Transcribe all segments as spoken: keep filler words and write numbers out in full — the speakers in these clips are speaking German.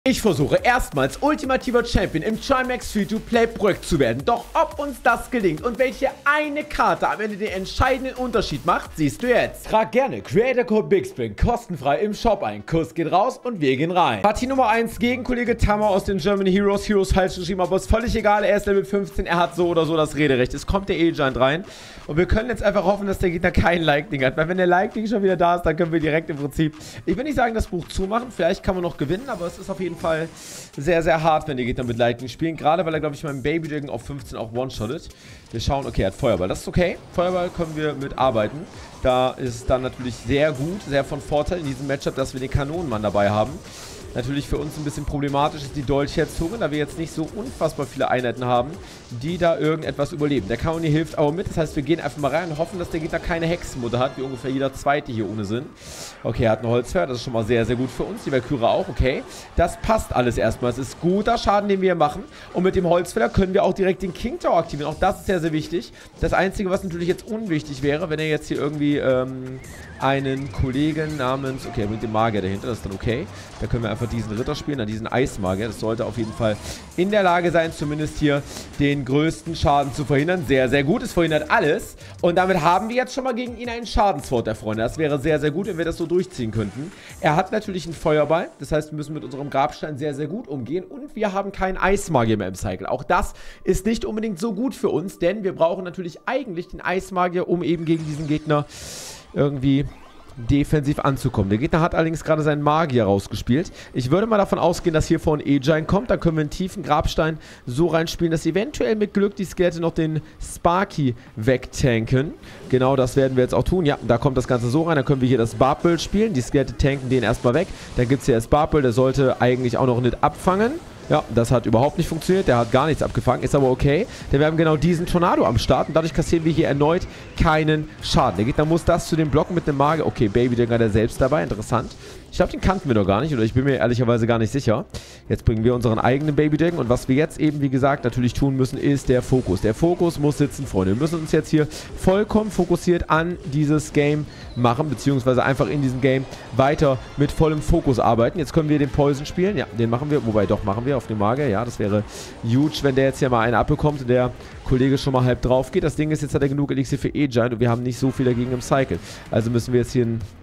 Ich versuche erstmals ultimativer Champion im Trimax Free-to-Play-Projekt zu werden. Doch ob uns das gelingt und welche eine Karte am Ende den entscheidenden Unterschied macht, siehst du jetzt. Trag gerne Creator Code BigSpring kostenfrei im Shop ein. Kurs geht raus und wir gehen rein. Partie Nummer eins gegen Kollege Tammer aus den German Heroes. Heroes falsch geschrieben, aber ist völlig egal. Er ist Level fünfzehn, er hat so oder so das Rederecht. Es kommt der E-Giant rein. Und wir können jetzt einfach hoffen, dass der Gegner kein Lightning hat. Weil wenn der Lightning schon wieder da ist, dann können wir direkt im Prinzip, ich will nicht sagen, das Buch zumachen. Vielleicht kann man noch gewinnen, aber es ist auf jeden Fall sehr, sehr hart, wenn die Gegner mit Lightning spielen. Gerade weil er, glaube ich, meinen Baby Dragon auf fünfzehn auch one-shottet. Wir schauen, okay, er hat Feuerball. Das ist okay. Feuerball können wir mit arbeiten. Da ist dann natürlich sehr gut, sehr von Vorteil in diesem Matchup, dass wir den Kanonenmann dabei haben. Natürlich für uns ein bisschen problematisch ist die Dolchherzunge, da wir jetzt nicht so unfassbar viele Einheiten haben, die da irgendetwas überleben. Der Kaoni hilft aber mit, das heißt, wir gehen einfach mal rein und hoffen, dass der Gegner keine Hexenmutter hat, wie ungefähr jeder zweite hier ohne Sinn. Okay, er hat ein Holzpferd, das ist schon mal sehr, sehr gut für uns. Die Valkyrie auch, okay. Das passt alles erstmal. Es ist guter Schaden, den wir hier machen. Und mit dem Holzfäller können wir auch direkt den King Tower aktivieren. Auch das ist sehr, sehr wichtig. Das Einzige, was natürlich jetzt unwichtig wäre, wenn er jetzt hier irgendwie ähm, einen Kollegen namens, okay, er bringt den Magier dahinter, das ist dann okay. Da können wir einfach diesen Ritter spielen, dann diesen Eismagier. Das sollte auf jeden Fall in der Lage sein, zumindest hier den größten Schaden zu verhindern. Sehr, sehr gut. Es verhindert alles. Und damit haben wir jetzt schon mal gegen ihn einen Schadensvorteil, Freunde. Das wäre sehr, sehr gut, wenn wir das so durchziehen könnten. Er hat natürlich einen Feuerball. Das heißt, wir müssen mit unserem Grabstein sehr, sehr gut umgehen. Und wir haben keinen Eismagier mehr im Cycle. Auch das ist nicht unbedingt so gut für uns, denn wir brauchen natürlich eigentlich den Eismagier, um eben gegen diesen Gegner irgendwie defensiv anzukommen. Der Gegner hat allerdings gerade seinen Magier rausgespielt. Ich würde mal davon ausgehen, dass hier vorne E-Giant kommt. Dann können wir einen tiefen Grabstein so reinspielen, dass eventuell mit Glück die Skelette noch den Sparky wegtanken. Genau das werden wir jetzt auch tun. Ja, da kommt das Ganze so rein. Dann können wir hier das Barbel spielen. Die Skelette tanken den erstmal weg. Dann gibt es hier das Barbel. Der sollte eigentlich auch noch nicht abfangen. Ja, das hat überhaupt nicht funktioniert. Der hat gar nichts abgefangen. Ist aber okay. Denn wir haben genau diesen Tornado am Start. Und dadurch kassieren wir hier erneut keinen Schaden. Der Gegner muss das zu den Blocken mit einem Magier. Okay, Baby Dragon hat er selbst dabei. Interessant. Ich glaube, den kannten wir noch gar nicht. Oder ich bin mir ehrlicherweise gar nicht sicher. Jetzt bringen wir unseren eigenen Baby Dragon. Und was wir jetzt eben, wie gesagt, natürlich tun müssen, ist der Fokus. Der Fokus muss sitzen, Freunde. Wir müssen uns jetzt hier vollkommen fokussiert an dieses Game machen. Beziehungsweise einfach in diesem Game weiter mit vollem Fokus arbeiten. Jetzt können wir den Poison spielen. Ja, den machen wir. Wobei, doch, machen wir auf den Magier. Ja, das wäre huge, wenn der jetzt hier mal einen abbekommt und der Kollege schon mal halb drauf geht. Das Ding ist, jetzt hat er genug Elixier für E-Giant und wir haben nicht so viel dagegen im Cycle. Also müssen wir jetzt hier einen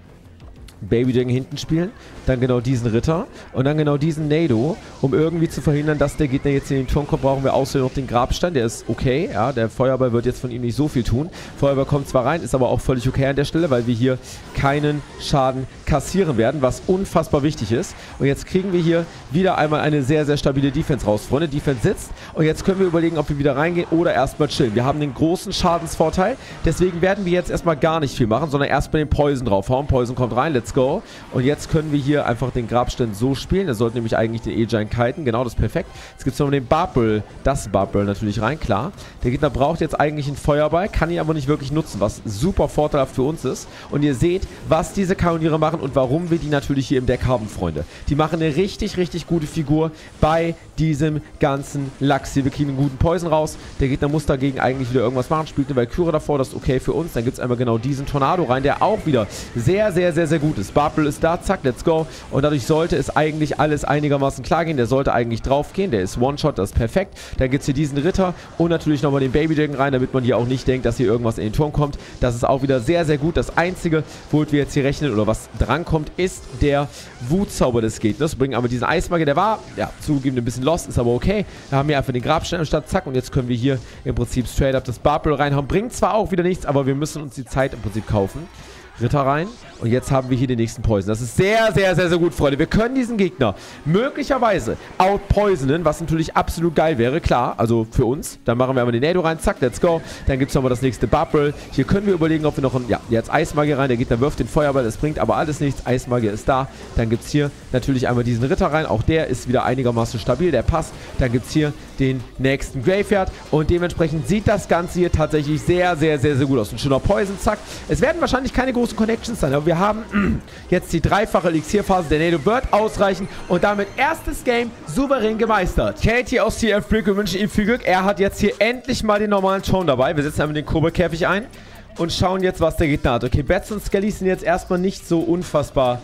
Baby Dragon hinten spielen, dann genau diesen Ritter und dann genau diesen Nado, um irgendwie zu verhindern, dass der Gegner jetzt in den Turm kommt, brauchen wir außerdem noch den Grabstein, der ist okay, ja, der Feuerball wird jetzt von ihm nicht so viel tun. Feuerball kommt zwar rein, ist aber auch völlig okay an der Stelle, weil wir hier keinen Schaden kassieren werden, was unfassbar wichtig ist. Und jetzt kriegen wir hier wieder einmal eine sehr, sehr stabile Defense raus, Freunde. Defense sitzt und jetzt können wir überlegen, ob wir wieder reingehen oder erstmal chillen. Wir haben den großen Schadensvorteil, deswegen werden wir jetzt erstmal gar nicht viel machen, sondern erstmal den Poison draufhauen. Poison kommt rein, let's go. Und jetzt können wir hier einfach den Grabstein so spielen. Er sollte nämlich eigentlich den E-Giant kiten. Genau, das ist perfekt. Jetzt gibt es noch den Barbel, das Barbel natürlich rein, klar. Der Gegner braucht jetzt eigentlich einen Feuerball, kann ihn aber nicht wirklich nutzen, was super vorteilhaft für uns ist. Und ihr seht, was diese Kanoniere machen und warum wir die natürlich hier im Deck haben, Freunde. Die machen eine richtig, richtig gute Figur bei diesem ganzen Lachs hier. Wir kriegen einen guten Poison raus. Der Gegner muss dagegen eigentlich wieder irgendwas machen. Spielt eine Valkyrie davor, das ist okay für uns. Dann gibt es einmal genau diesen Tornado rein, der auch wieder sehr, sehr, sehr, sehr gut ist. Barbel ist da, zack, let's go. Und dadurch sollte es eigentlich alles einigermaßen klar gehen. Der sollte eigentlich drauf gehen. Der ist One-Shot, das ist perfekt. Dann gibt es hier diesen Ritter und natürlich nochmal den Baby Dragon rein, damit man hier auch nicht denkt, dass hier irgendwas in den Turm kommt. Das ist auch wieder sehr, sehr gut. Das Einzige, womit wir jetzt hier rechnen oder was drankommt, ist der Wutzauber des Gegners. Bringen aber diesen Eismagier, der war, ja, zugegeben ein bisschen lost, ist aber okay. Wir haben hier einfach den Grabstein anstatt, zack, und jetzt können wir hier im Prinzip straight up das Barbel reinhauen. Bringt zwar auch wieder nichts, aber wir müssen uns die Zeit im Prinzip kaufen. Ritter rein. Und jetzt haben wir hier den nächsten Poison. Das ist sehr, sehr, sehr, sehr gut, Freunde. Wir können diesen Gegner möglicherweise outpoisonen, was natürlich absolut geil wäre, klar. Also für uns. Dann machen wir einmal den Nado rein. Zack, let's go. Dann gibt es nochmal das nächste Barbel. Hier können wir überlegen, ob wir noch einen, ja, jetzt Eismagier rein. Der Gegner wirft den Feuerball. Das bringt aber alles nichts. Eismagier ist da. Dann gibt es hier natürlich einmal diesen Ritter rein. Auch der ist wieder einigermaßen stabil. Der passt. Dann gibt es hier den nächsten Graveyard. Und dementsprechend sieht das Ganze hier tatsächlich sehr, sehr, sehr, sehr gut aus. Ein schöner Poison, zack. Es werden wahrscheinlich keine großen Connections sein, aber wir haben jetzt die dreifache Elixierphase. Der Nado wird ausreichen und damit erstes Game souverän gemeistert. Katie aus T F Brick, wir wünschen ihm viel Glück. Er hat jetzt hier endlich mal den normalen Ton dabei. Wir setzen einmal den Koboldkäfig ein und schauen jetzt, was der Gegner hat. Okay, Bats und Skellies sind jetzt erstmal nicht so unfassbar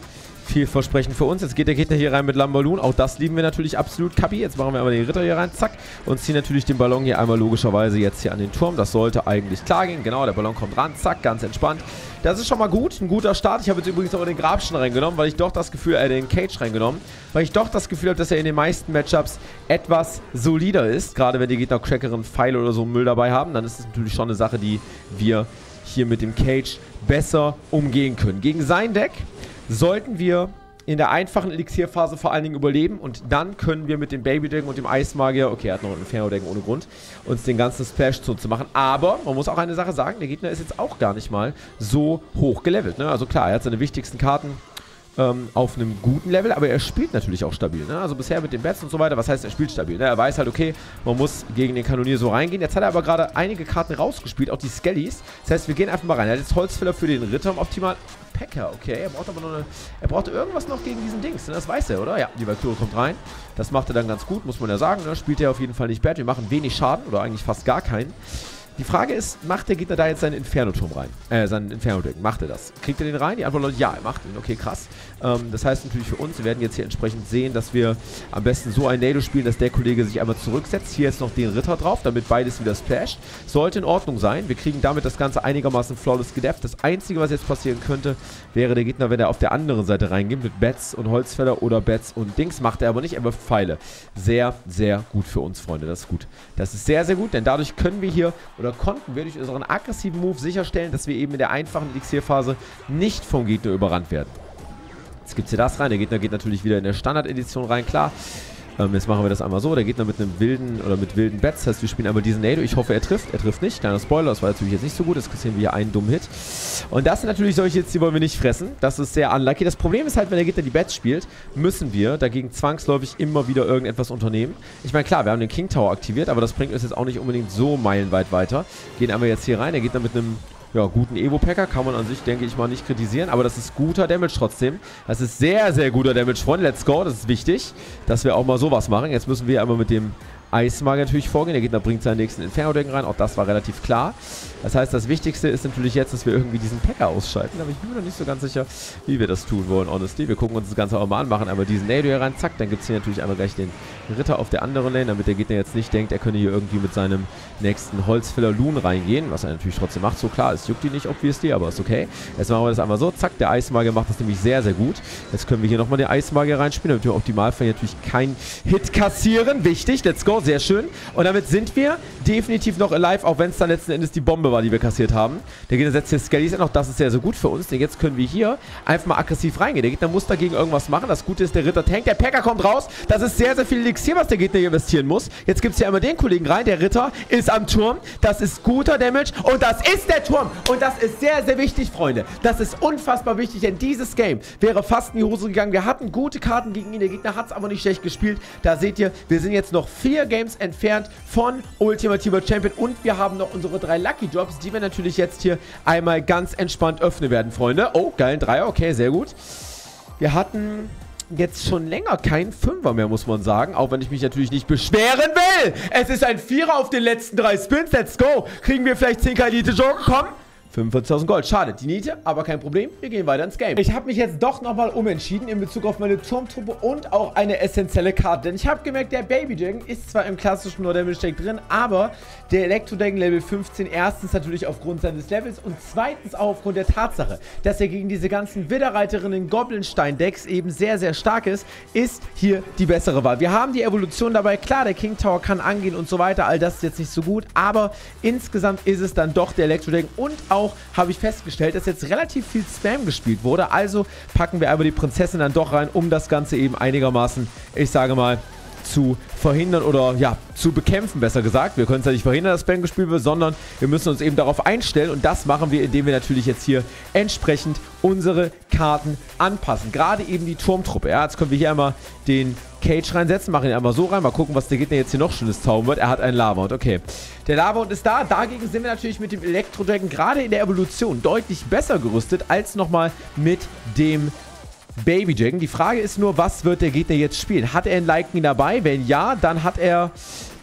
Vielversprechend für uns. Jetzt geht der Gegner hier rein mit Lamballoon. Auch das lieben wir natürlich absolut. Kapi, jetzt machen wir einmal den Ritter hier rein. Zack. Und ziehen natürlich den Ballon hier einmal logischerweise jetzt hier an den Turm. Das sollte eigentlich klar gehen. Genau, der Ballon kommt ran. Zack, ganz entspannt. Das ist schon mal gut. Ein guter Start. Ich habe jetzt übrigens auch den Grabschen reingenommen, weil ich doch das Gefühl, äh, den Cage reingenommen, weil ich doch das Gefühl habe, dass er in den meisten Matchups etwas solider ist. Gerade wenn die Gegner crackeren Pfeile oder so Müll dabei haben, dann ist es natürlich schon eine Sache, die wir hier mit dem Cage besser umgehen können. Gegen sein Deck sollten wir in der einfachen Elixierphase vor allen Dingen überleben und dann können wir mit dem Baby-Deck und dem Eismagier, okay, er hat noch ein Inferno-Deck ohne Grund, uns den ganzen Splash zu machen. Aber man muss auch eine Sache sagen, der Gegner ist jetzt auch gar nicht mal so hoch gelevelt. Ne? Also klar, er hat seine wichtigsten Karten ähm, auf einem guten Level, aber er spielt natürlich auch stabil. Ne? Also bisher mit den Bats und so weiter, was heißt, er spielt stabil? Ne? Er weiß halt, okay, man muss gegen den Kanonier so reingehen. Jetzt hat er aber gerade einige Karten rausgespielt, auch die Skellys. Das heißt, wir gehen einfach mal rein. Er hat jetzt Holzfäller für den Ritter im Optimal. Packer, okay. Er braucht aber noch eine. Er braucht irgendwas noch gegen diesen Dings. Das weiß er, oder? Ja, die Valkyrie kommt rein. Das macht er dann ganz gut, muss man ja sagen. Ne? Spielt er auf jeden Fall nicht bad. Wir machen wenig Schaden oder eigentlich fast gar keinen. Die Frage ist, macht der Gegner da jetzt seinen Inferno-Turm rein? Äh, seinen Inferno-Deck. Macht er das? Kriegt er den rein? Die Antwort lautet, ja, er macht ihn. Okay, krass. Ähm, das heißt natürlich für uns, wir werden jetzt hier entsprechend sehen, dass wir am besten so ein Nado spielen, dass der Kollege sich einmal zurücksetzt. Hier jetzt noch den Ritter drauf, damit beides wieder splasht. Sollte in Ordnung sein. Wir kriegen damit das Ganze einigermaßen flawless gedefft. Das Einzige, was jetzt passieren könnte, wäre der Gegner, wenn er auf der anderen Seite reingeht, mit Bats und Holzfäller oder Bats und Dings. Macht er aber nicht, er wirft Pfeile. Sehr, sehr gut für uns, Freunde. Das ist gut. Das ist sehr, sehr gut, denn dadurch können wir hier, oder konnten wir durch unseren aggressiven Move sicherstellen, dass wir eben in der einfachen Elixierphase nicht vom Gegner überrannt werden. Jetzt gibt es hier das rein. Der Gegner geht natürlich wieder in der Standard-Edition rein, klar. Ähm, jetzt machen wir das einmal so. Der Gegner mit einem wilden oder mit wilden Bats. Das heißt, wir spielen einmal diesen Nado. Ich hoffe, er trifft. Er trifft nicht. Kleiner Spoiler, das war natürlich jetzt nicht so gut. Jetzt kassieren wir hier einen dummen Hit. Und das sind natürlich solche Hits, die wollen wir nicht fressen. Das ist sehr unlucky. Das Problem ist halt, wenn der Gegner die Bats spielt, müssen wir dagegen zwangsläufig immer wieder irgendetwas unternehmen. Ich meine, klar, wir haben den King Tower aktiviert, aber das bringt uns jetzt auch nicht unbedingt so meilenweit weiter. Gehen einmal jetzt hier rein. Der Gegner mit einem ja, guten Evo-Packer kann man an sich, denke ich mal, nicht kritisieren. Aber das ist guter Damage trotzdem. Das ist sehr, sehr guter Damage, Freunde. Let's go. Das ist wichtig, dass wir auch mal sowas machen. Jetzt müssen wir einmal mit dem Eismagier natürlich vorgehen. Der Gegner bringt seinen nächsten Inferno-Deck rein. Auch das war relativ klar. Das heißt, das Wichtigste ist natürlich jetzt, dass wir irgendwie diesen Packer ausschalten. Aber ich bin mir noch nicht so ganz sicher, wie wir das tun wollen, honestly. Wir gucken uns das Ganze auch mal an, machen einmal diesen Nado hier rein. Zack, dann gibt es hier natürlich einmal gleich den Ritter auf der anderen Lane, damit der Gegner jetzt nicht denkt, er könne hier irgendwie mit seinem nächsten Holzfäller Loon reingehen. Was er natürlich trotzdem macht. So klar, es juckt ihn nicht, obviously, aber ist okay. Jetzt machen wir das einmal so. Zack, der Eismagier macht das nämlich sehr, sehr gut. Jetzt können wir hier nochmal den Eismagier reinspielen, damit wir im Optimalfall natürlich keinen Hit kassieren. Wichtig, let's go, sehr schön. Und damit sind wir definitiv noch alive, auch wenn es dann letzten Endes die Bombe war, die wir kassiert haben. Der Gegner setzt hier Skellys an, auch das ist sehr, sehr gut für uns, denn jetzt können wir hier einfach mal aggressiv reingehen. Der Gegner muss dagegen irgendwas machen. Das Gute ist, der Ritter tankt, der Packer kommt raus. Das ist sehr, sehr viel Elixier, was der Gegner hier investieren muss. Jetzt gibt es hier einmal den Kollegen rein. Der Ritter ist am Turm. Das ist guter Damage und das ist der Turm. Und das ist sehr, sehr wichtig, Freunde. Das ist unfassbar wichtig, denn dieses Game wäre fast in die Hose gegangen. Wir hatten gute Karten gegen ihn. Der Gegner hat es aber nicht schlecht gespielt. Da seht ihr, wir sind jetzt noch vier Games entfernt von ultimativer Champion und wir haben noch unsere drei Lucky Drops, die wir natürlich jetzt hier einmal ganz entspannt öffnen werden, Freunde. Oh, geil, ein Dreier, okay, sehr gut. Wir hatten jetzt schon länger keinen Fünfer mehr, muss man sagen, auch wenn ich mich natürlich nicht beschweren will. Es ist ein Vierer auf den letzten drei Spins, let's go. Kriegen wir vielleicht zehn K Elite Joker, komm. fünfundvierzigtausend Gold. Schade, die Niete, aber kein Problem. Wir gehen weiter ins Game. Ich habe mich jetzt doch nochmal umentschieden in Bezug auf meine Turmtruppe und auch eine essentielle Karte. Denn ich habe gemerkt, der Baby Dragon ist zwar im klassischen No Damage Deck drin, aber der Elektro Dragon Level fünfzehn erstens natürlich aufgrund seines Levels und zweitens auch aufgrund der Tatsache, dass er gegen diese ganzen Widderreiterinnen Goblinstein Decks eben sehr, sehr stark ist, ist hier die bessere Wahl. Wir haben die Evolution dabei. Klar, der King Tower kann angehen und so weiter. All das ist jetzt nicht so gut, aber insgesamt ist es dann doch der Elektro Dragon und auch habe ich festgestellt, dass jetzt relativ viel Spam gespielt wurde. Also packen wir aber die Prinzessin dann doch rein, um das Ganze eben einigermaßen, ich sage mal, zu verhindern oder ja, zu bekämpfen, besser gesagt. Wir können es ja nicht verhindern, dass Spam gespielt wird, sondern wir müssen uns eben darauf einstellen und das machen wir, indem wir natürlich jetzt hier entsprechend unsere Karten anpassen. Gerade eben die Turmtruppe. Ja, jetzt können wir hier einmal den Cage reinsetzen, machen ihn einmal so rein, mal gucken, was der Gegner jetzt hier noch Schönes zaubern wird. Er hat einen Lava und okay. Der Lava und ist da. Dagegen sind wir natürlich mit dem Elektro Dragon gerade in der Evolution deutlich besser gerüstet als nochmal mit dem Baby Dragon. Die Frage ist nur, was wird der Gegner jetzt spielen? Hat er einen Lightning dabei? Wenn ja, dann hat er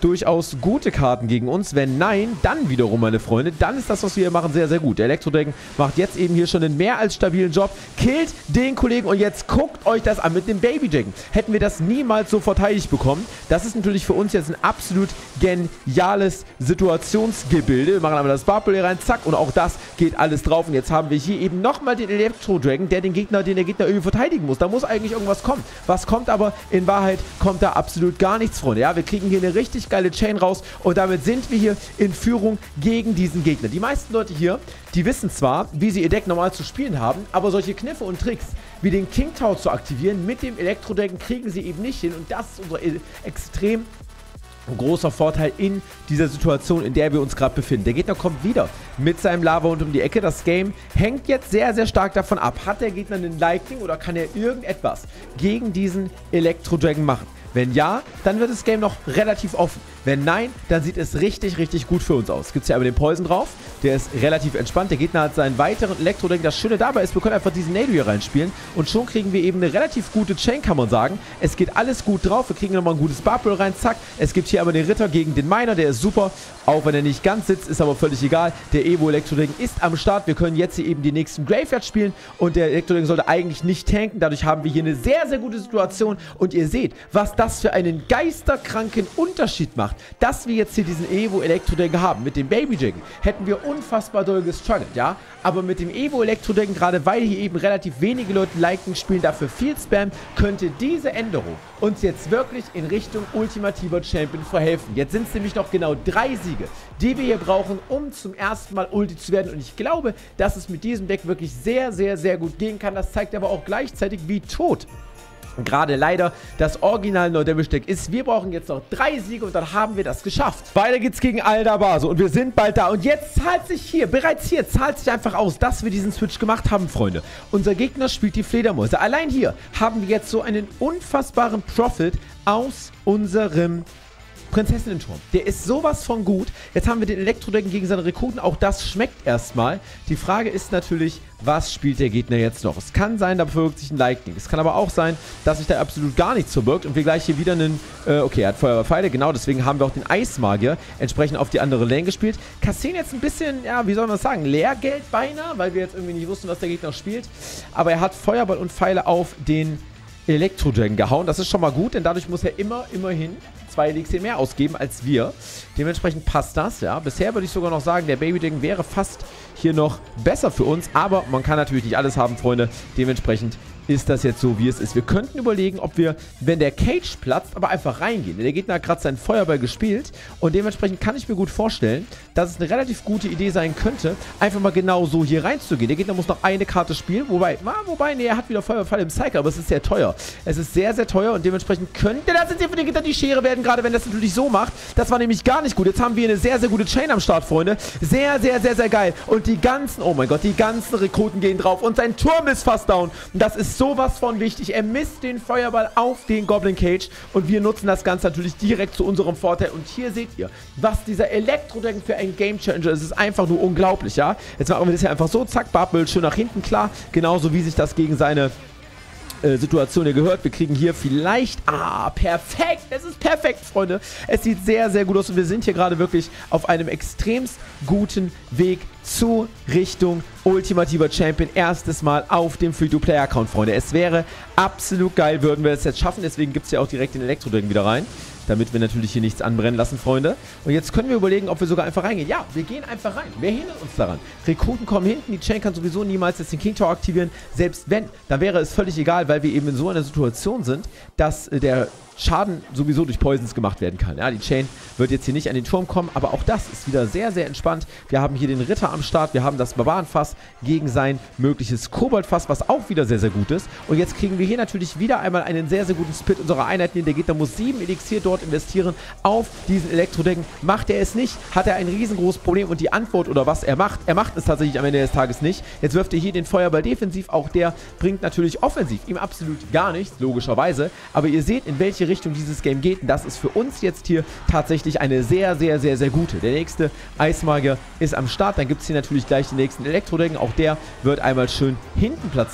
durchaus gute Karten gegen uns. Wenn nein, dann wiederum, meine Freunde, dann ist das, was wir hier machen, sehr, sehr gut. Der Elektro-Dragon macht jetzt eben hier schon einen mehr als stabilen Job, killt den Kollegen und jetzt guckt euch das an mit dem Baby-Dragon. Hätten wir das niemals so verteidigt bekommen. Das ist natürlich für uns jetzt ein absolut geniales Situationsgebilde. Wir machen aber das Bubble hier rein, zack, und auch das geht alles drauf. Und jetzt haben wir hier eben nochmal den Elektro-Dragon, der den Gegner, den der Gegner irgendwie verteidigen muss. Da muss eigentlich irgendwas kommen. Was kommt aber? In Wahrheit kommt da absolut gar nichts, Freunde. Ja, wir kriegen hier eine richtig geile Chain raus und damit sind wir hier in Führung gegen diesen Gegner. Die meisten Leute hier, die wissen zwar, wie sie ihr Deck normal zu spielen haben, aber solche Kniffe und Tricks wie den King Tower zu aktivieren mit dem Elektro-Dragon kriegen sie eben nicht hin und das ist unser extrem großer Vorteil in dieser Situation, in der wir uns gerade befinden. Der Gegner kommt wieder mit seinem Lava-Hund um die Ecke. Das Game hängt jetzt sehr, sehr stark davon ab. Hat der Gegner einen Lightning oder kann er irgendetwas gegen diesen Elektro-Dragon machen? Wenn ja, dann wird das Game noch relativ offen. Wenn nein, dann sieht es richtig, richtig gut für uns aus. Gibt es hier einmal den Poison drauf. Der ist relativ entspannt. Der Gegner hat seinen weiteren Elektro-Dragon. Das Schöne dabei ist, wir können einfach diesen Nado hier reinspielen. Und schon kriegen wir eben eine relativ gute Chain, kann man sagen. Es geht alles gut drauf. Wir kriegen nochmal ein gutes Bubble rein. Zack. Es gibt hier aber den Ritter gegen den Miner. Der ist super. Auch wenn er nicht ganz sitzt, ist aber völlig egal. Der Evo Elektro-Dragon ist am Start. Wir können jetzt hier eben die nächsten Graveyard spielen. Und der Elektro-Dragon sollte eigentlich nicht tanken. Dadurch haben wir hier eine sehr, sehr gute Situation. Und ihr seht, was das für einen geisterkranken Unterschied macht, dass wir jetzt hier diesen Evo Elektro-Dragon haben. Mit dem Baby-Dragon hätten wir unfassbar doll gestruggelt, ja? Aber mit dem Evo Elektro-Dragon, gerade weil hier eben relativ wenige Leute Lightning spielen, dafür viel Spam, könnte diese Änderung uns jetzt wirklich in Richtung ultimativer Champion verhelfen. Jetzt sind es nämlich noch genau drei Siege, die wir hier brauchen, um zum ersten Mal Ulti zu werden. Und ich glaube, dass es mit diesem Deck wirklich sehr, sehr, sehr gut gehen kann. Das zeigt aber auch gleichzeitig, wie tot gerade leider das Original No Damage Deck ist. Wir brauchen jetzt noch drei Siege und dann haben wir das geschafft. Weiter geht's gegen Aldabase und wir sind bald da. Und jetzt zahlt sich hier, bereits hier, zahlt sich einfach aus, dass wir diesen Switch gemacht haben, Freunde. Unser Gegner spielt die Fledermäuse. Allein hier haben wir jetzt so einen unfassbaren Profit aus unserem Prinzessinnen-Turm. Der ist sowas von gut. Jetzt haben wir den Elektro-Dragon gegen seine Rekruten. Auch das schmeckt erstmal. Die Frage ist natürlich, was spielt der Gegner jetzt noch? Es kann sein, da bewirkt sich ein Lightning. Es kann aber auch sein, dass sich da absolut gar nichts verbirgt und wir gleich hier wieder einen, äh, okay, er hat Feuerwehrpfeile, genau, deswegen haben wir auch den Eismagier entsprechend auf die andere Lane gespielt. Kassieren jetzt ein bisschen, ja, wie soll man das sagen, Lehrgeld beinahe, weil wir jetzt irgendwie nicht wussten, was der Gegner spielt. Aber er hat Feuerball und Pfeile auf den Elektro-Dragon gehauen. Das ist schon mal gut, denn dadurch muss er immer, immerhin zwei Elixier mehr ausgeben als wir. Dementsprechend passt das, ja. Bisher würde ich sogar noch sagen, der Baby-Dragon wäre fast hier noch besser für uns, aber man kann natürlich nicht alles haben, Freunde. Dementsprechend ist das jetzt so, wie es ist. Wir könnten überlegen, ob wir, wenn der Cage platzt, aber einfach reingehen. Der Gegner hat gerade seinen Feuerball gespielt und dementsprechend kann ich mir gut vorstellen, dass es eine relativ gute Idee sein könnte, einfach mal genau so hier reinzugehen. Der Gegner muss noch eine Karte spielen, wobei, na, wobei, nee, er hat wieder Feuerfall im Cycle, aber es ist sehr teuer. Es ist sehr, sehr teuer und dementsprechend könnte das jetzt hier für den Gegner die Schere werden, gerade wenn das natürlich so macht. Das war nämlich gar nicht gut. Jetzt haben wir eine sehr, sehr gute Chain am Start, Freunde. Sehr, sehr, sehr, sehr geil. Und die ganzen, oh mein Gott, die ganzen Rekruten gehen drauf und sein Turm ist fast down. Und das ist sowas von wichtig. Er misst den Feuerball auf den Goblin Cage und wir nutzen das Ganze natürlich direkt zu unserem Vorteil. Und hier seht ihr, was dieser Elektro-Dragon für ein Game Changer ist. Es ist einfach nur unglaublich, ja. Jetzt machen wir das hier einfach so, zack, Bubble schön nach hinten, klar. Genauso wie sich das gegen seine Situation hier gehört. Wir kriegen hier vielleicht... Ah, perfekt. Es ist perfekt, Freunde. Es sieht sehr, sehr gut aus und wir sind hier gerade wirklich auf einem extremst guten Weg zu Richtung ultimativer Champion. Erstes Mal auf dem Free-to-Play-Account, Freunde. Es wäre absolut geil, würden wir es jetzt schaffen. Deswegen gibt es ja auch direkt den Elektro-Dragon wieder rein. Damit wir natürlich hier nichts anbrennen lassen, Freunde. Und jetzt können wir überlegen, ob wir sogar einfach reingehen. Ja, wir gehen einfach rein. Wer hindert uns daran? Rekruten kommen hinten. Die Chain kann sowieso niemals jetzt den King Tower aktivieren. Selbst wenn, dann wäre es völlig egal, weil wir eben in so einer Situation sind, dass äh, der Schaden sowieso durch Poisons gemacht werden kann. Ja, die Chain wird jetzt hier nicht an den Turm kommen, aber auch das ist wieder sehr, sehr entspannt. Wir haben hier den Ritter am Start, wir haben das Barbarenfass gegen sein mögliches Koboldfass, was auch wieder sehr, sehr gut ist. Und jetzt kriegen wir hier natürlich wieder einmal einen sehr, sehr guten Split unserer Einheiten. Der Gegner muss sieben Elixier dort investieren auf diesen Elektro-Dragon. Macht er es nicht, hat er ein riesengroßes Problem und die Antwort oder was er macht, er macht es tatsächlich am Ende des Tages nicht. Jetzt wirft er hier den Feuerball defensiv, auch der bringt natürlich offensiv ihm absolut gar nichts, logischerweise. Aber ihr seht, in welche Richtung dieses Game geht. Und das ist für uns jetzt hier tatsächlich eine sehr, sehr, sehr, sehr gute. Der nächste Eismagier ist am Start. Dann gibt es hier natürlich gleich den nächsten Elektro-Dragon. Auch der wird einmal schön hinten platziert.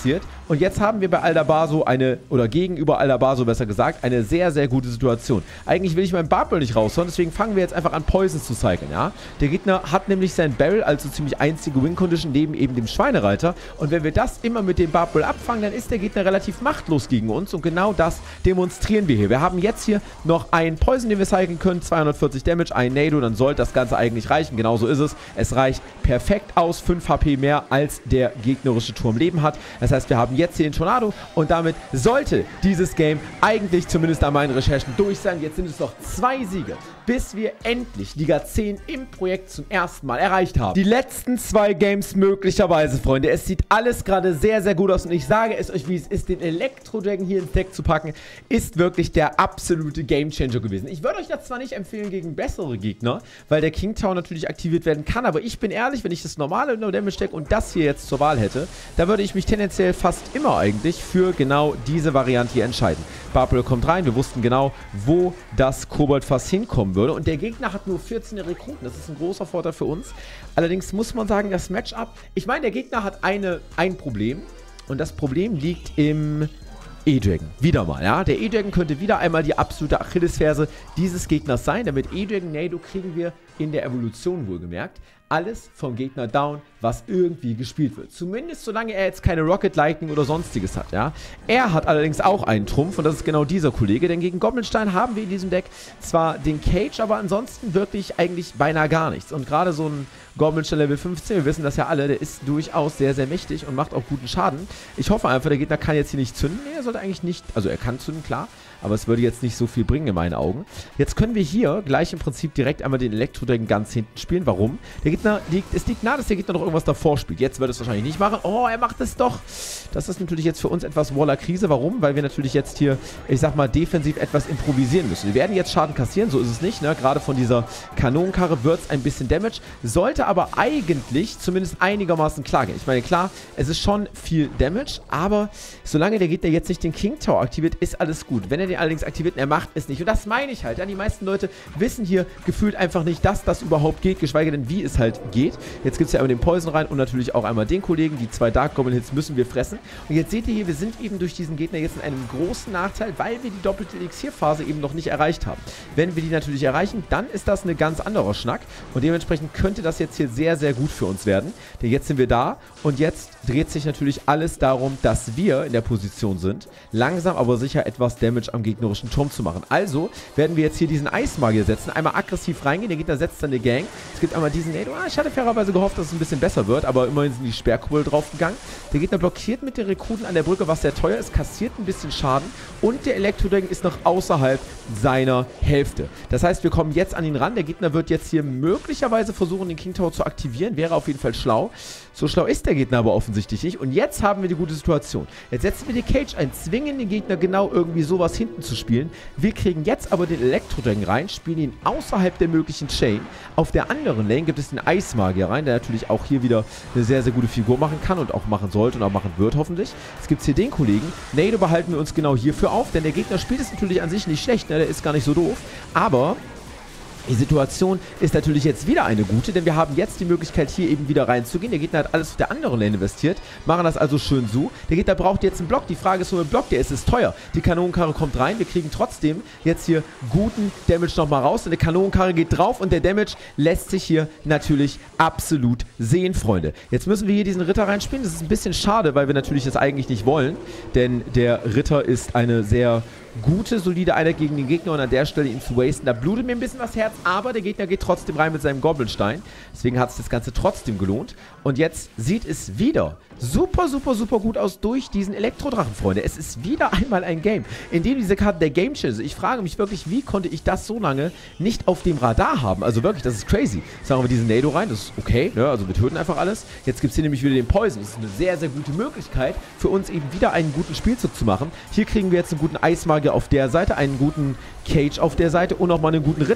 Und jetzt haben wir bei Aldabaso eine, oder gegenüber Aldabaso besser gesagt, eine sehr, sehr gute Situation. Eigentlich will ich meinen Bubble nicht raushauen, deswegen fangen wir jetzt einfach an, Poisons zu cyclen, ja. Der Gegner hat nämlich sein Barrel, also ziemlich einzige Win-Condition neben eben dem Schweinereiter. Und wenn wir das immer mit dem Bubble abfangen, dann ist der Gegner relativ machtlos gegen uns. Und genau das demonstrieren wir hier. Wir haben jetzt hier noch einen Poison, den wir cyclen können, zweihundertvierzig Damage, ein Nado, dann sollte das Ganze eigentlich reichen. Genauso ist es. Es reicht perfekt aus, fünf H P mehr, als der gegnerische Turm Leben hat. Das heißt, wir haben jetzt hier den Tornado und damit sollte dieses Game eigentlich zumindest an meinen Recherchen durch sein. Jetzt sind es noch zwei Siege, bis wir endlich Liga zehn im Projekt zum ersten Mal erreicht haben. Die letzten zwei Games möglicherweise, Freunde. Es sieht alles gerade sehr, sehr gut aus und ich sage es euch, wie es ist, den Elektro-Dragon hier ins Deck zu packen, ist wirklich der absolute Gamechanger gewesen. Ich würde euch das zwar nicht empfehlen gegen bessere Gegner, weil der King Tower natürlich aktiviert werden kann, aber ich bin ehrlich, wenn ich das normale No-Damage-Deck und das hier jetzt zur Wahl hätte, da würde ich mich tendenziell fast immer eigentlich für genau diese Variante hier entscheiden. Bubble kommt rein, wir wussten genau, wo das Koboldfass hinkommen würde und der Gegner hat nur vierzehn Rekruten, das ist ein großer Vorteil für uns. Allerdings muss man sagen, das Matchup, ich meine, der Gegner hat eine, ein Problem und das Problem liegt im E-Dragon. Wieder mal, ja. Der E-Dragon könnte wieder einmal die absolute Achillesferse dieses Gegners sein. Damit E-Dragon Nado kriegen wir in der Evolution wohlgemerkt alles vom Gegner down, was irgendwie gespielt wird. Zumindest solange er jetzt keine Rocket Lightning oder sonstiges hat, ja. Er hat allerdings auch einen Trumpf und das ist genau dieser Kollege, denn gegen Goblinstein haben wir in diesem Deck zwar den Cage, aber ansonsten wirklich eigentlich beinahe gar nichts. Und gerade so ein Goblinstein Level fünfzehn, wir wissen das ja alle, der ist durchaus sehr, sehr mächtig und macht auch guten Schaden. Ich hoffe einfach, der Gegner kann jetzt hier nicht zünden. Nee, er sollte eigentlich nicht, also er kann zünden, klar, aber es würde jetzt nicht so viel bringen in meinen Augen. Jetzt können wir hier gleich im Prinzip direkt einmal den Elektro-Dragon ganz hinten spielen. Warum? Der Gegner liegt, es liegt nahe, dass der Gegner noch irgendwas davor spielt. Jetzt wird es wahrscheinlich nicht machen. Oh, er macht es doch. Das ist natürlich jetzt für uns etwas Waller-Krise. Warum? Weil wir natürlich jetzt hier, ich sag mal, defensiv etwas improvisieren müssen. Wir werden jetzt Schaden kassieren, so ist es nicht, ne? Gerade von dieser Kanonenkarre wird es ein bisschen Damage, sollte aber eigentlich zumindest einigermaßen klar gehen. Ich meine, klar, es ist schon viel Damage, aber solange der Gegner jetzt nicht den King Tower aktiviert, ist alles gut. Wenn er den allerdings aktiviert und er macht es nicht. Und das meine ich halt. Ja? Die meisten Leute wissen hier gefühlt einfach nicht, dass das überhaupt geht, geschweige denn, wie es halt geht. Jetzt gibt es ja einmal den Poison rein und natürlich auch einmal den Kollegen. Die zwei Dark Goblin Hits müssen wir fressen. Und jetzt seht ihr hier, wir sind eben durch diesen Gegner jetzt in einem großen Nachteil, weil wir die doppelte Elixierphase eben noch nicht erreicht haben. Wenn wir die natürlich erreichen, dann ist das ein ganz anderer Schnack. Und dementsprechend könnte das jetzt hier sehr, sehr gut für uns werden. Denn jetzt sind wir da und jetzt dreht sich natürlich alles darum, dass wir in der Position sind, langsam aber sicher etwas Damage am gegnerischen Turm zu machen. Also werden wir jetzt hier diesen Eismagier setzen, einmal aggressiv reingehen, der Gegner setzt dann eine Gang. Es gibt einmal diesen Nado. Ah, ich hatte fairerweise gehofft, dass es ein bisschen besser wird, aber immerhin sind die Sperrkuppel draufgegangen. Der Gegner blockiert mit den Rekruten an der Brücke, was sehr teuer ist, kassiert ein bisschen Schaden und der Elektro-Dragon ist noch außerhalb seiner Hälfte. Das heißt, wir kommen jetzt an ihn ran. Der Gegner wird jetzt hier möglicherweise versuchen, den King Tower zu aktivieren. Wäre auf jeden Fall schlau. So schlau ist der Gegner aber offensichtlich nicht. Und jetzt haben wir die gute Situation. Jetzt setzen wir die Cage ein, zwingen den Gegner genau irgendwie sowas hinten zu spielen. Wir kriegen jetzt aber den Elektro-Dragon rein, spielen ihn außerhalb der möglichen Chain. Auf der anderen Lane gibt es den Eismagier rein, der natürlich auch hier wieder eine sehr, sehr gute Figur machen kann und auch machen sollte und auch machen wird hoffentlich. Es gibt hier den Kollegen. Nado behalten wir uns genau hierfür auf, denn der Gegner spielt es natürlich an sich nicht schlecht, ne? Der ist gar nicht so doof. Aber die Situation ist natürlich jetzt wieder eine gute, denn wir haben jetzt die Möglichkeit, hier eben wieder reinzugehen. Der Gegner hat alles auf der anderen Lane investiert, machen das also schön so. Der Gegner braucht jetzt einen Block. Die Frage ist, wo ein Block der ist, ist teuer. Die Kanonenkarre kommt rein. Wir kriegen trotzdem jetzt hier guten Damage nochmal raus. Und die Kanonenkarre geht drauf und der Damage lässt sich hier natürlich absolut sehen, Freunde. Jetzt müssen wir hier diesen Ritter reinspielen. Das ist ein bisschen schade, weil wir natürlich das eigentlich nicht wollen, denn der Ritter ist eine sehr gute, solide Einheit gegen den Gegner und an der Stelle ihn zu wasten. Da blutet mir ein bisschen das Herz, aber der Gegner geht trotzdem rein mit seinem Goblinstein. Deswegen hat sich das Ganze trotzdem gelohnt. Und jetzt sieht es wieder super, super, super gut aus durch diesen Elektrodrachen, Freunde. Es ist wieder einmal ein Game, in dem diese Karte der Game Changer ist. Ich frage mich wirklich, wie konnte ich das so lange nicht auf dem Radar haben? Also wirklich, das ist crazy. Sagen wir diesen Nado rein, das ist okay, ne? Also wir töten einfach alles. Jetzt gibt es hier nämlich wieder den Poison. Das ist eine sehr, sehr gute Möglichkeit für uns eben wieder einen guten Spielzug zu machen. Hier kriegen wir jetzt einen guten Eismagier auf der Seite, einen guten Cage auf der Seite und nochmal einen guten Ritter rein.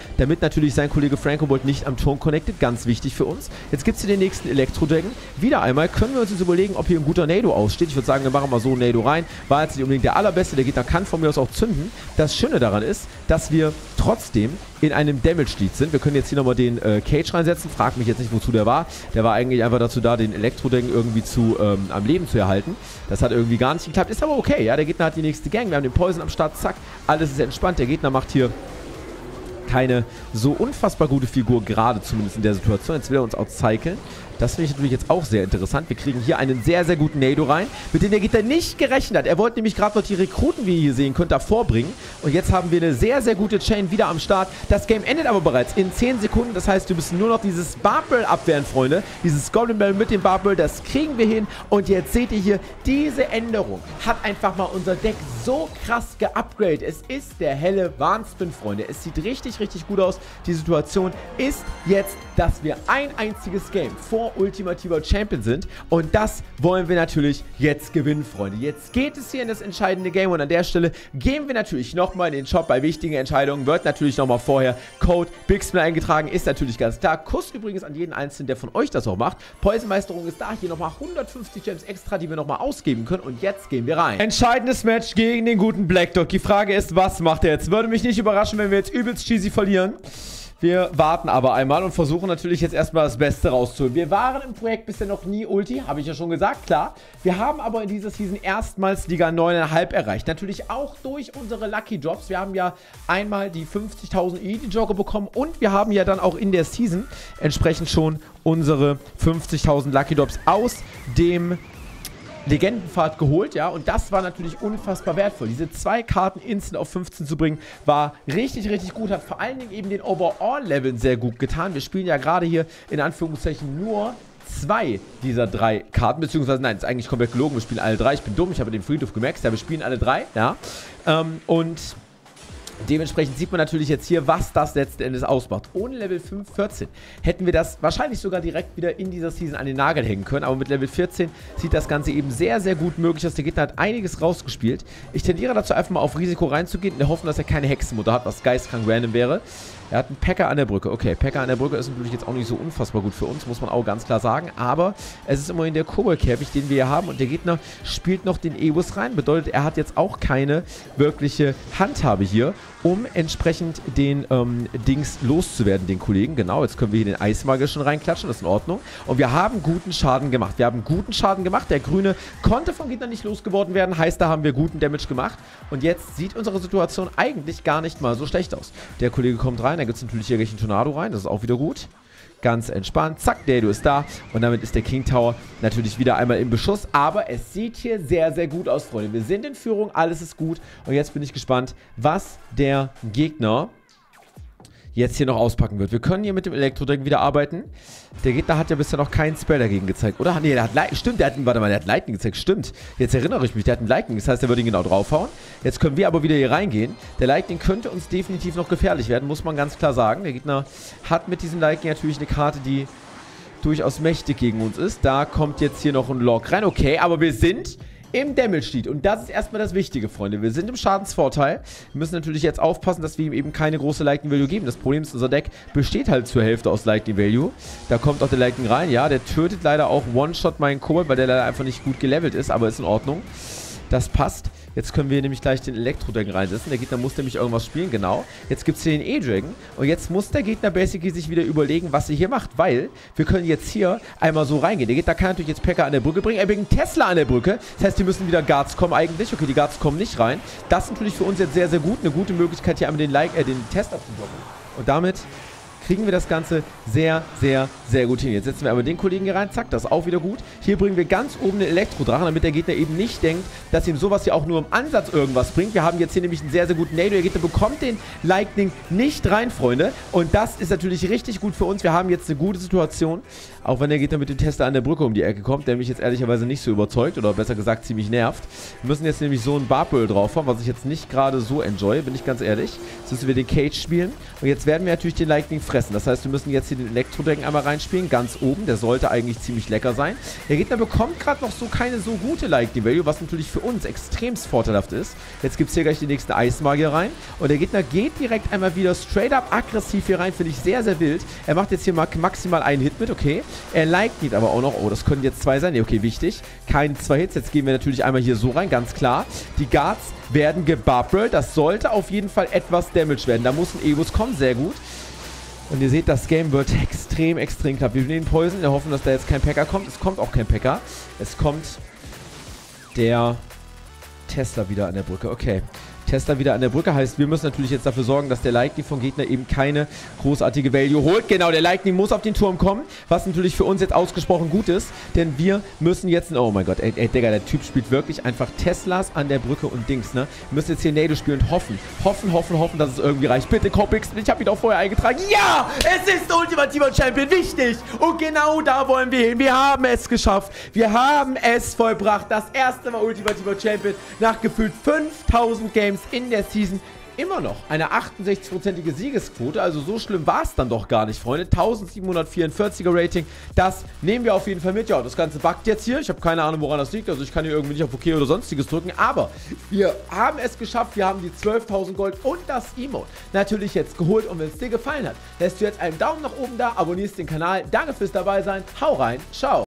damit natürlich sein Kollege Frankobold nicht am Turm connected. Ganz wichtig für uns. Jetzt gibt es hier den nächsten Elektro-Dragon. Wieder einmal können wir uns jetzt überlegen, ob hier ein guter Nado aussteht. Ich würde sagen, wir machen mal so ein Nado rein. War jetzt nicht unbedingt der allerbeste. Der Gegner kann von mir aus auch zünden. Das Schöne daran ist, dass wir trotzdem in einem Damage-Lead sind. Wir können jetzt hier nochmal den äh, Cage reinsetzen. Frag mich jetzt nicht, wozu der war. Der war eigentlich einfach dazu da, den Elektro-Dragon irgendwie zu, ähm, am Leben zu erhalten. Das hat irgendwie gar nicht geklappt. Ist aber okay, ja. Der Gegner hat die nächste Gang. Wir haben den Poison am Start. Zack. Alles ist entspannt. Der Gegner macht hier keine so unfassbar gute Figur, gerade zumindest in der Situation. Jetzt will er uns outcyclen. Das finde ich natürlich jetzt auch sehr interessant. Wir kriegen hier einen sehr, sehr guten Nado rein, mit dem der Gegner nicht gerechnet hat. Er wollte nämlich gerade noch die Rekruten, wie ihr hier sehen könnt, davor bringen. Und jetzt haben wir eine sehr, sehr gute Chain wieder am Start. Das Game endet aber bereits in zehn Sekunden. Das heißt, wir müssen nur noch dieses Barbell abwehren, Freunde. Dieses Goblin Bell mit dem Barbell, das kriegen wir hin. Und jetzt seht ihr hier, diese Änderung hat einfach mal unser Deck so krass geupgradet. Es ist der helle Wahnsinn, Freunde. Es sieht richtig, richtig gut aus. Die Situation ist jetzt, dass wir ein einziges Game vor ultimativer Champion sind. Und das wollen wir natürlich jetzt gewinnen, Freunde. Jetzt geht es hier in das entscheidende Game. Und an der Stelle gehen wir natürlich nochmal in den Shop. Bei wichtigen Entscheidungen wird natürlich nochmal vorher Code BIGSPIN eingetragen. Ist natürlich ganz klar. Kuss übrigens an jeden Einzelnen, der von euch das auch macht. Poison-Meisterung ist da. Hier nochmal hundertfünfzig Gems extra, die wir nochmal ausgeben können. Und jetzt gehen wir rein. Entscheidendes Match gegen den guten Black Dog. Die Frage ist, was macht er jetzt? Würde mich nicht überraschen, wenn wir jetzt übelst cheesy verlieren. Wir warten aber einmal und versuchen natürlich jetzt erstmal das Beste rauszuholen. Wir waren im Projekt bisher noch nie Ulti, habe ich ja schon gesagt, klar. Wir haben aber in dieser Season erstmals Liga neun Komma fünf erreicht. Natürlich auch durch unsere Lucky Drops. Wir haben ja einmal die fünfzigtausend Elite-Joker bekommen und wir haben ja dann auch in der Season entsprechend schon unsere fünfzigtausend Lucky Drops aus dem Legendenpfad geholt, ja, und das war natürlich unfassbar wertvoll. Diese zwei Karten instant auf fünfzehn zu bringen, war richtig, richtig gut, hat vor allen Dingen eben den Overall-Leveln sehr gut getan. Wir spielen ja gerade hier in Anführungszeichen nur zwei dieser drei Karten, beziehungsweise, nein, ist eigentlich komplett gelogen, wir spielen alle drei. Ich bin dumm, ich habe den Friedhof gemaxt, ja, wir spielen alle drei, ja, ähm, und dementsprechend sieht man natürlich jetzt hier, was das letzten Endes ausmacht. Ohne Level fünf, vierzehn hätten wir das wahrscheinlich sogar direkt wieder in dieser Season an den Nagel hängen können. Aber mit Level vierzehn sieht das Ganze eben sehr, sehr gut möglich aus. Der Gegner hat einiges rausgespielt. Ich tendiere dazu einfach mal auf Risiko reinzugehen, in der Hoffnung, dass er keine Hexenmutter hat, was geistkrank random wäre. Er hat einen Packer an der Brücke. Okay, Packer an der Brücke ist natürlich jetzt auch nicht so unfassbar gut für uns, muss man auch ganz klar sagen. Aber es ist immerhin der Kobold-Käfig, den wir hier haben. Und der Gegner spielt noch den Ewus rein. Bedeutet, er hat jetzt auch keine wirkliche Handhabe hier, um entsprechend den ähm, Dings loszuwerden, den Kollegen. Genau, jetzt können wir hier den Eismagier schon reinklatschen, das ist in Ordnung. Und wir haben guten Schaden gemacht. Wir haben guten Schaden gemacht. Der Grüne konnte vom Gegner nicht losgeworden werden. Heißt, da haben wir guten Damage gemacht. Und jetzt sieht unsere Situation eigentlich gar nicht mal so schlecht aus. Der Kollege kommt rein. Da gibt es natürlich hier gleich einen Tornado rein. Das ist auch wieder gut. Ganz entspannt. Zack, der du ist da. Und damit ist der King Tower natürlich wieder einmal im Beschuss. Aber es sieht hier sehr, sehr gut aus, Freunde. Wir sind in Führung. Alles ist gut. Und jetzt bin ich gespannt, was der Gegner jetzt hier noch auspacken wird. Wir können hier mit dem Elektro-Dragon wieder arbeiten. Der Gegner hat ja bisher noch keinen Spell dagegen gezeigt. Oder? Nee, der hat Lightning. Stimmt, der hat, warte mal, der hat Lightning gezeigt. Stimmt. Jetzt erinnere ich mich, der hat einen Lightning. Das heißt, der würde ihn genau draufhauen. Jetzt können wir aber wieder hier reingehen. Der Lightning könnte uns definitiv noch gefährlich werden, muss man ganz klar sagen. Der Gegner hat mit diesem Lightning natürlich eine Karte, die durchaus mächtig gegen uns ist. Da kommt jetzt hier noch ein Lock rein. Okay, aber wir sind im Damage-Lead. Und das ist erstmal das Wichtige, Freunde. Wir sind im Schadensvorteil. Wir müssen natürlich jetzt aufpassen, dass wir ihm eben keine große Lightning-Value geben. Das Problem ist, unser Deck besteht halt zur Hälfte aus Lightning-Value. Da kommt auch der Lightning rein. Ja, der tötet leider auch One-Shot meinen Kobold, weil der leider einfach nicht gut gelevelt ist. Aber ist in Ordnung. Das passt. Jetzt können wir nämlich gleich den Elektro-Dragon reinsetzen. Der Gegner muss nämlich irgendwas spielen, genau. Jetzt gibt es hier den E-Dragon. Und jetzt muss der Gegner basically sich wieder überlegen, was er hier macht. Weil wir können jetzt hier einmal so reingehen. Der Gegner kann natürlich jetzt Packer an der Brücke bringen. Er bringt einen Tesla an der Brücke. Das heißt, hier müssen wieder Guards kommen eigentlich. Okay, die Guards kommen nicht rein. Das ist natürlich für uns jetzt sehr, sehr gut. Eine gute Möglichkeit, hier einmal den, like, äh, den Tesla zu blocken. Und damit kriegen wir das Ganze sehr, sehr, sehr gut hin. Jetzt setzen wir aber den Kollegen hier rein. Zack, das ist auch wieder gut. Hier bringen wir ganz oben den Elektrodrachen, damit der Gegner eben nicht denkt, dass ihm sowas hier auch nur im Ansatz irgendwas bringt. Wir haben jetzt hier nämlich einen sehr, sehr guten Nado. Der Gegner bekommt den Lightning nicht rein, Freunde. Und das ist natürlich richtig gut für uns. Wir haben jetzt eine gute Situation. Auch wenn der Gegner mit dem Tester an der Brücke um die Ecke kommt, der mich jetzt ehrlicherweise nicht so überzeugt. Oder besser gesagt ziemlich nervt. Wir müssen jetzt nämlich so ein Barbell drauf haben, was ich jetzt nicht gerade so enjoy, bin ich ganz ehrlich. Jetzt müssen wir den Cage spielen. Und jetzt werden wir natürlich den Lightning fressen. Das heißt, wir müssen jetzt hier den Elektro-Dragon einmal reinspielen, ganz oben. Der sollte eigentlich ziemlich lecker sein. Der Gegner bekommt gerade noch so keine so gute Lightning-Value, was natürlich für uns extremst vorteilhaft ist. Jetzt gibt es hier gleich den nächsten Eismagier rein. Und der Gegner geht direkt einmal wieder straight up aggressiv hier rein. Finde ich sehr, sehr wild. Er macht jetzt hier mal maximal einen Hit mit, okay. Er Lightning aber auch noch. Oh, das können jetzt zwei sein. Nee, okay, wichtig. Keine zwei Hits. Jetzt gehen wir natürlich einmal hier so rein, ganz klar. Die Guards werden gebubbelt. Das sollte auf jeden Fall etwas Damage werden. Da muss ein Ebus kommen. Sehr gut. Und ihr seht, das Game wird extrem, extrem knapp. Wir nehmen Poison. Wir hoffen, dass da jetzt kein Packer kommt. Es kommt auch kein Packer. Es kommt der Tesla wieder an der Brücke. Okay. Tesla wieder an der Brücke. Heißt, wir müssen natürlich jetzt dafür sorgen, dass der Lightning vom Gegner eben keine großartige Value holt. Genau, der Lightning muss auf den Turm kommen, was natürlich für uns jetzt ausgesprochen gut ist, denn wir müssen jetzt... Oh mein Gott, ey, ey Digga, der Typ spielt wirklich einfach Teslas an der Brücke und Dings, ne? Wir müssen jetzt hier Nado spielen und hoffen, hoffen, hoffen, hoffen, dass es irgendwie reicht. Bitte, Kopix, ich habe ihn auch vorher eingetragen. Ja, es ist ultimativer Champion, wichtig! Und genau da wollen wir hin. Wir haben es geschafft. Wir haben es vollbracht. Das erste Mal ultimativer Champion nach gefühlt fünftausend Games in der Season. Immer noch eine achtundsechzig-prozentige Siegesquote, also so schlimm war es dann doch gar nicht, Freunde. eintausendsiebenhundertvierundvierziger Rating, das nehmen wir auf jeden Fall mit. Ja, das Ganze buggt jetzt hier. Ich habe keine Ahnung, woran das liegt, also ich kann hier irgendwie nicht auf OK oder sonstiges drücken, aber wir haben es geschafft. Wir haben die zwölftausend Gold und das Emote natürlich jetzt geholt, und wenn es dir gefallen hat, lässt du jetzt einen Daumen nach oben da, abonnierst den Kanal. Danke fürs dabei sein, hau rein, ciao.